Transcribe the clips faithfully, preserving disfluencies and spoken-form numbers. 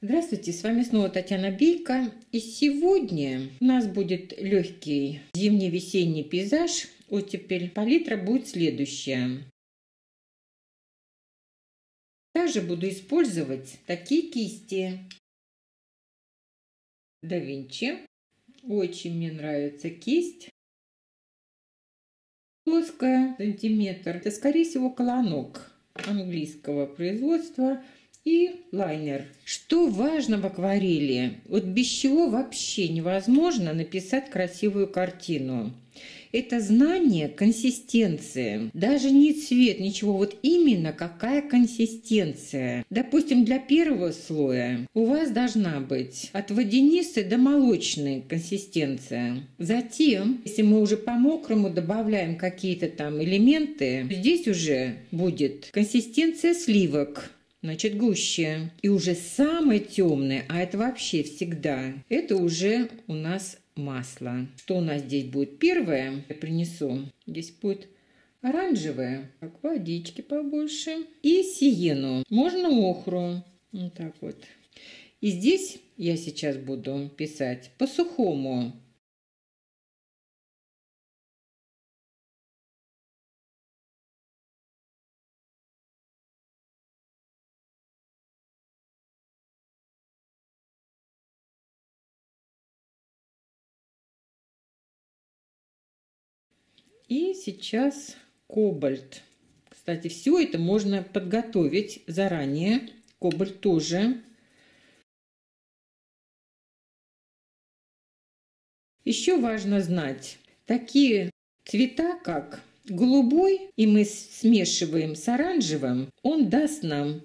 Здравствуйте, с вами снова Татьяна Бейко. И сегодня у нас будет легкий зимне-весенний пейзаж. Оттепель. Палитра будет следующая. Также буду использовать такие кисти. Да Винчи. Очень мне нравится кисть. Плоская, сантиметр. Это, скорее всего, колонок английского производства. И лайнер. Что важно в акварели? Вот без чего вообще невозможно написать красивую картину. Это знание консистенции. Даже не цвет, ничего. Вот именно какая консистенция. Допустим, для первого слоя у вас должна быть от водянистой до молочной консистенция. Затем, если мы уже по мокрому добавляем какие-то там элементы, здесь уже будет консистенция сливок. Значит, гуще. И уже самое темное, а это вообще всегда, это уже у нас масло. Что у нас здесь будет? Первое, я принесу. Здесь будет оранжевое, как водички побольше. И сиену. Можно охру. Вот так вот. И здесь я сейчас буду писать по-сухому. И сейчас кобальт. Кстати, все это можно подготовить заранее. Кобальт тоже. Еще важно знать, такие цвета, как голубой, и мы смешиваем с оранжевым, он даст нам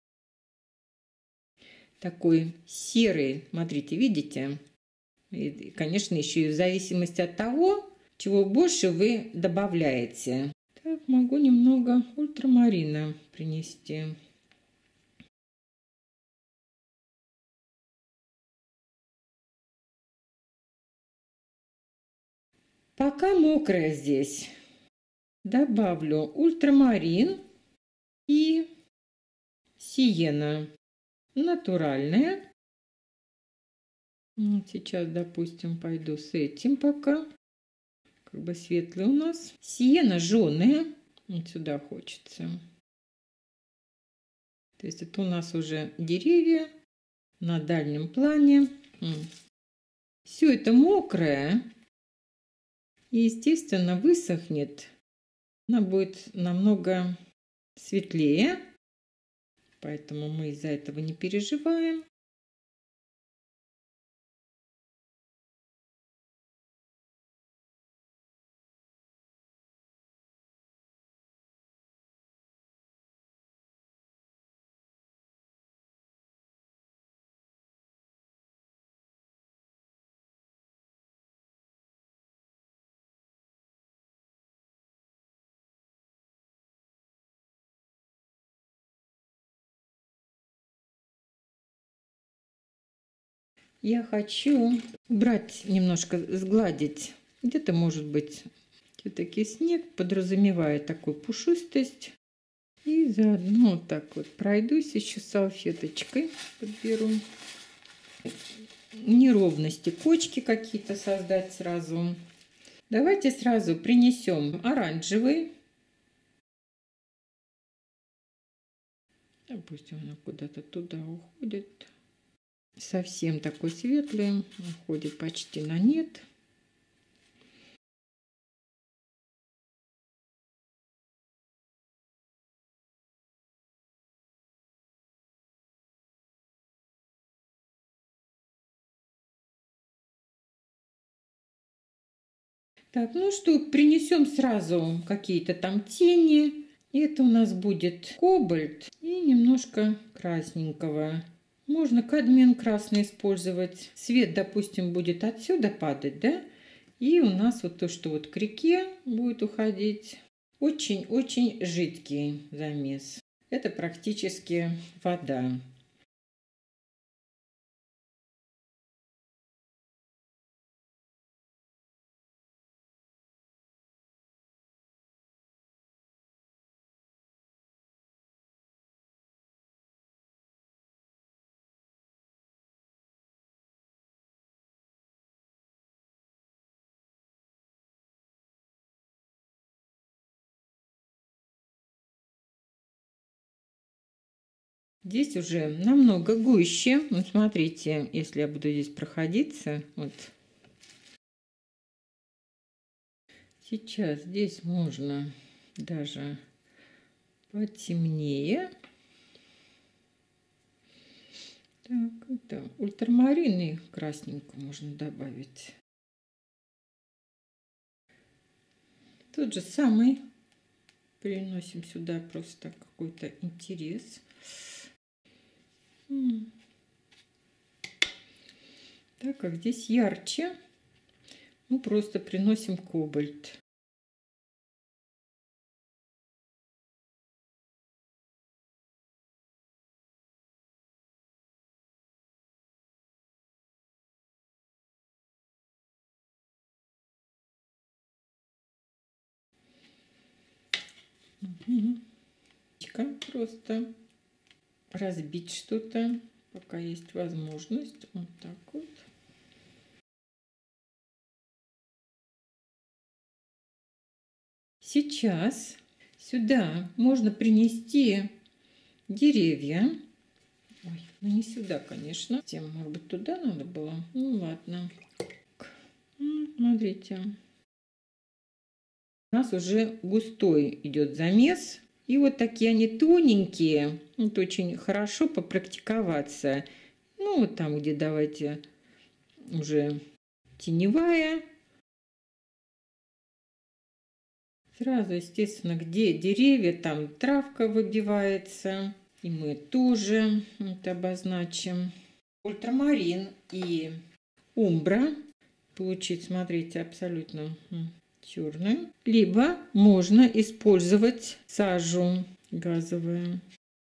такой серый, смотрите, видите? И, конечно, еще и в зависимости от того, чего больше вы добавляете. Так, могу немного ультрамарина принести. Пока мокрая здесь, добавлю ультрамарин и сиена натуральная. Вот сейчас, допустим, пойду с этим пока. Как бы светлый у нас. Сиена жженая. Вот сюда хочется. То есть это у нас уже деревья на дальнем плане. Все это мокрое. И, естественно, высохнет. Она будет намного светлее. Поэтому мы из-за этого не переживаем. Я хочу убрать немножко, сгладить. Где-то, может быть, все-таки снег подразумевает такую пушистость. И заодно вот так вот пройдусь еще салфеточкой, подберу. Неровности, кочки какие-то создать сразу. Давайте сразу принесем оранжевый. Допустим, она куда-то туда уходит. Совсем такой светлый, уходит почти на нет. Так, ну что, принесем сразу какие-то там тени. Это у нас будет кобальт и немножко красненького. Можно кадмиум красный использовать. Свет, допустим, будет отсюда падать, да? И у нас вот то, что вот к реке будет уходить. Очень-очень жидкий замес. Это практически вода. Здесь уже намного гуще. Вот смотрите, если я буду здесь проходиться, вот. Сейчас здесь можно даже потемнее. Так, это ультрамарин и красненькую можно добавить. Тот же самый. Переносим сюда просто какой-то интерес. Так как здесь ярче, мы просто приносим кобальт. Угу. Просто разбить что-то, пока есть возможность. Вот так вот. Сейчас сюда можно принести деревья. Ой, ну не сюда, конечно. Тем, может быть, туда надо было. Ну ладно. Смотрите. У нас уже густой идет замес. И вот такие они тоненькие. Это очень хорошо попрактиковаться. Ну, вот там, где давайте уже теневая. Сразу, естественно, где деревья, там травка выбивается. И мы тоже это обозначим. Ультрамарин и умбра. Получить, смотрите, абсолютно черную. Либо можно использовать сажу газовую.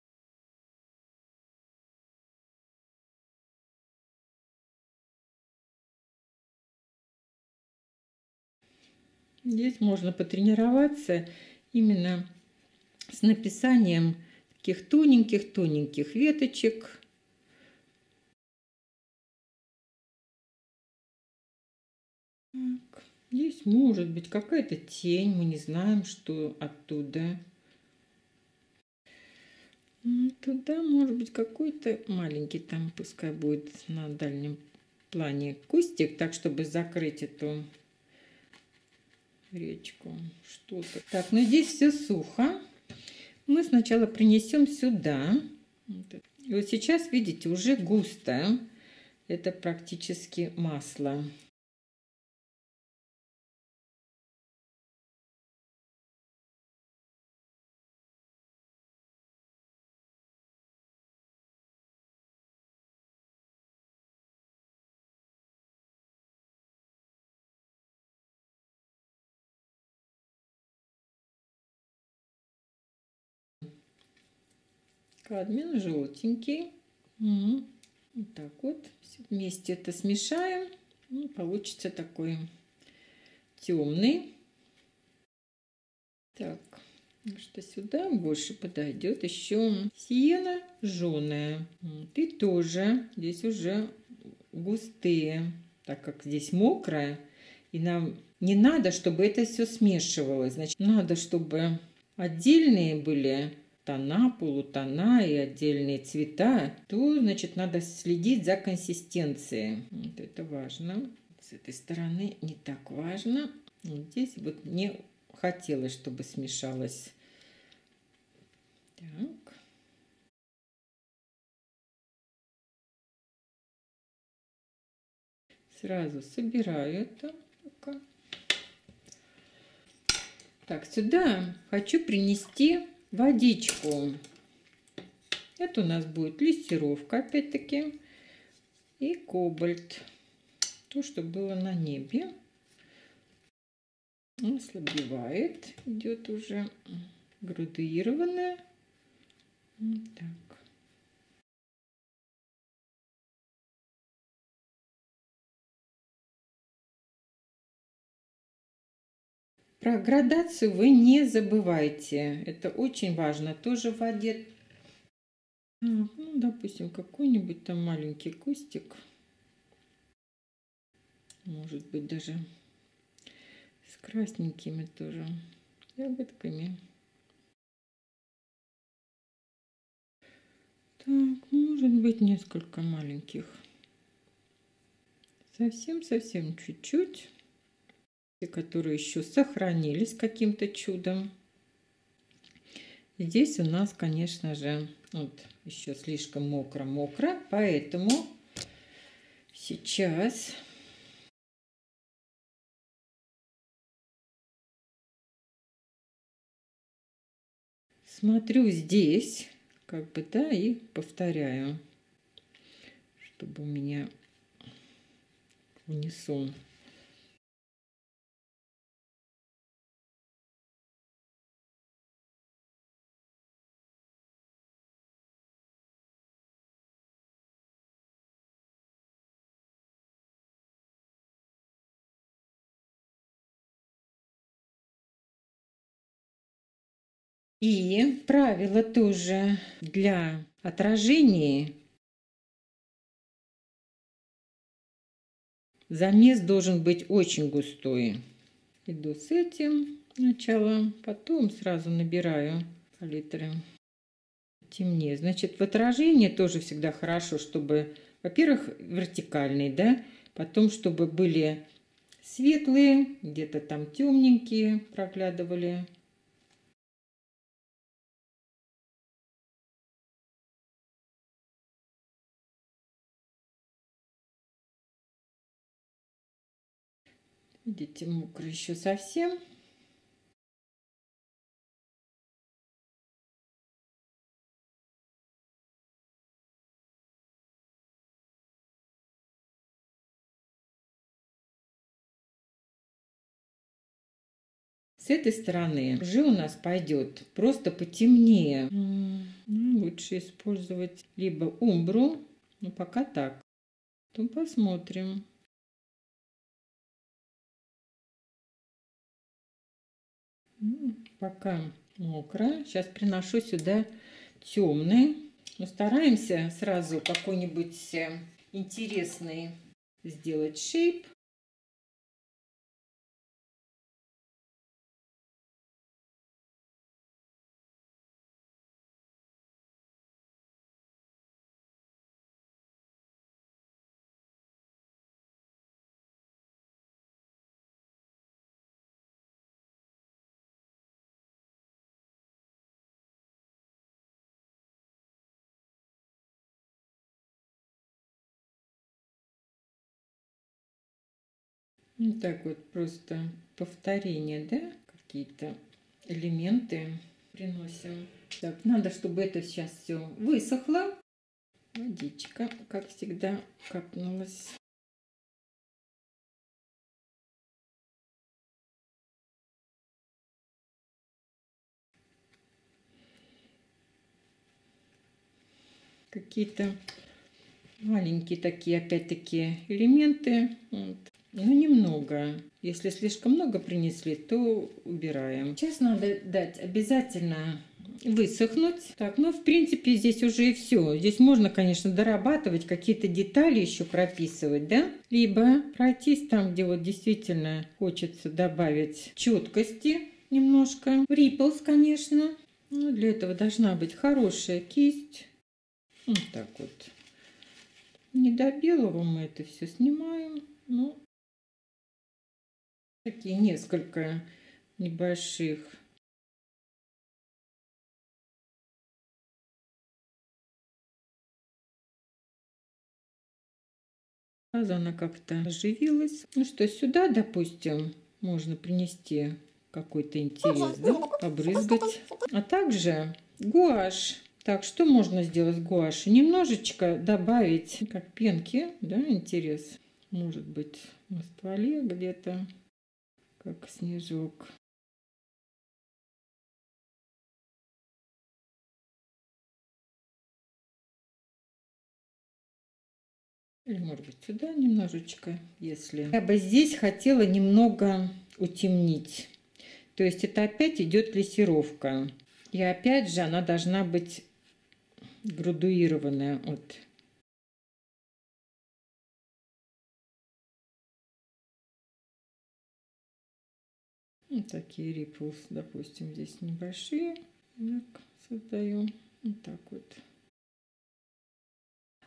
Здесь можно потренироваться именно с написанием таких тоненьких-тоненьких веточек. Так. Здесь может быть какая-то тень, мы не знаем, что оттуда. Туда может быть какой-то маленький, там пускай будет на дальнем плане кустик, так чтобы закрыть эту речку. Что-то. Так, ну здесь все сухо. Мы сначала принесем сюда. И вот сейчас, видите, уже густо. Это практически масло. Кадмин желтенький. Угу. Вот так вот. Все вместе это смешаем. И получится такой темный. Так, что сюда больше подойдет еще сиена жженая. И тоже здесь уже густые, так как здесь мокрая. И нам не надо, чтобы это все смешивалось. Значит, надо, чтобы отдельные были тона, полутона и отдельные цвета, то, значит, надо следить за консистенцией. Вот это важно. С этой стороны не так важно. Вот здесь вот мне хотелось, чтобы смешалось. Так. Сразу собираю это пока. Так, сюда хочу принести водичку. Это у нас будет лессировка, опять-таки, и кобальт. То, что было на небе. Ослабевает, идет уже градуированная. Вот так. Про градацию вы не забывайте. Это очень важно. Тоже в воде. Ну, допустим, какой-нибудь там маленький кустик. Может быть, даже с красненькими тоже ягодками. Так, может быть, несколько маленьких. Совсем-совсем чуть-чуть. Те, которые еще сохранились каким-то чудом. Здесь у нас, конечно же, вот еще слишком мокро-мокро, поэтому сейчас смотрю здесь, как бы, да, и повторяю, чтобы у меня в унисон. И правило тоже для отражения. Замес должен быть очень густой. Иду с этим сначала, потом сразу набираю палитры темнее. Значит, в отражении тоже всегда хорошо, чтобы, во-первых, вертикальный, да, потом, чтобы были светлые, где-то там темненькие проглядывали. Видите, мокро еще совсем. С этой стороны уже у нас пойдет просто потемнее. Ну, лучше использовать либо умбру, но пока так. Потом посмотрим. Пока мокро. Сейчас приношу сюда темный. Но стараемся сразу какой-нибудь интересный сделать шейп. Вот так вот просто повторение, да, какие-то элементы приносим. Так, надо, чтобы это сейчас все высохло. Водичка, как всегда, капнулась. Какие-то маленькие такие, опять-таки, элементы. Вот. Но немного. Если слишком много принесли, то убираем. Сейчас надо дать обязательно высохнуть. Так, ну, в принципе, здесь уже и все. Здесь можно, конечно, дорабатывать, какие-то детали еще прописывать, да? Либо пройтись там, где вот действительно хочется добавить четкости немножко. Ripples, конечно. Ну, для этого должна быть хорошая кисть. Вот так вот. Не до белого мы это все снимаем. Ну, такие несколько небольших. Сразу она как-то оживилась. Ну что, сюда, допустим, можно принести какой-то интерес, да? Побрызгать. А также гуашь. Так, что можно сделать с гуашью? Немножечко добавить, как пенки, да, интерес. Может быть, на стволе где-то, как снежок. Или, может быть, сюда немножечко, если... Я бы здесь хотела немного утемнить. То есть это опять идет лессировка. И опять же она должна быть градуированная. Вот. Вот такие ripples, допустим, здесь небольшие. Так, создаем. Вот так вот.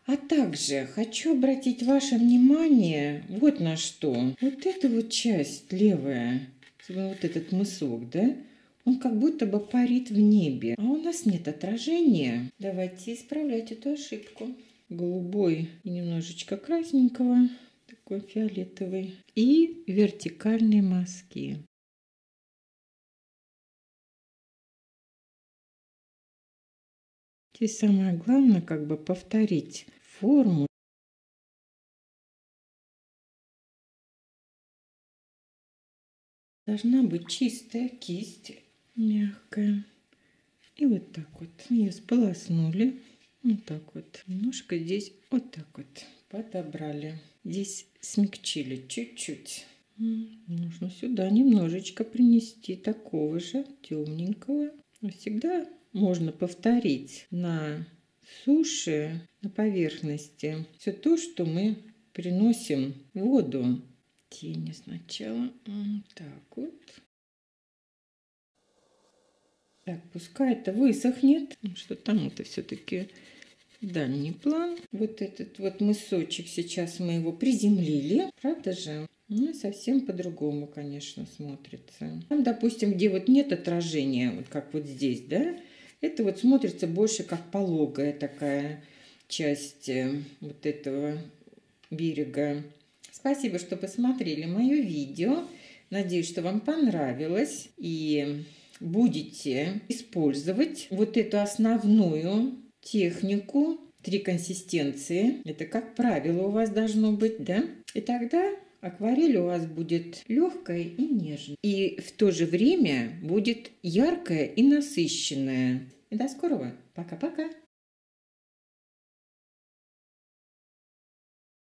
А также хочу обратить ваше внимание вот на что. Вот эта вот часть левая, вот этот мысок, да, он как будто бы парит в небе. А у нас нет отражения. Давайте исправлять эту ошибку. Голубой и немножечко красненького, такой фиолетовый. И вертикальные мазки. Здесь самое главное как бы повторить форму. Должна быть чистая кисть, мягкая. И вот так вот. Ее сполоснули. Вот так вот. Немножко здесь вот так вот подобрали. Здесь смягчили чуть-чуть. Нужно сюда немножечко принести такого же темненького. Всегда можно повторить на суше, на поверхности все то, что мы приносим в воду. Тени сначала. Так вот. Так, пускай это высохнет, что там это все-таки дальний план. Вот этот вот мысочек, сейчас мы его приземлили, правда же? Ну, совсем по-другому, конечно, смотрится. Там, допустим, где вот нет отражения, вот как вот здесь, да, это вот смотрится больше как пологая такая часть вот этого берега. Спасибо, что посмотрели мое видео. Надеюсь, что вам понравилось. И будете использовать вот эту основную технику. Три консистенции. Это, как правило, у вас должно быть, да? И тогда акварель у вас будет легкая и нежная. И в то же время будет яркая и насыщенная. И до скорого. Пока-пока.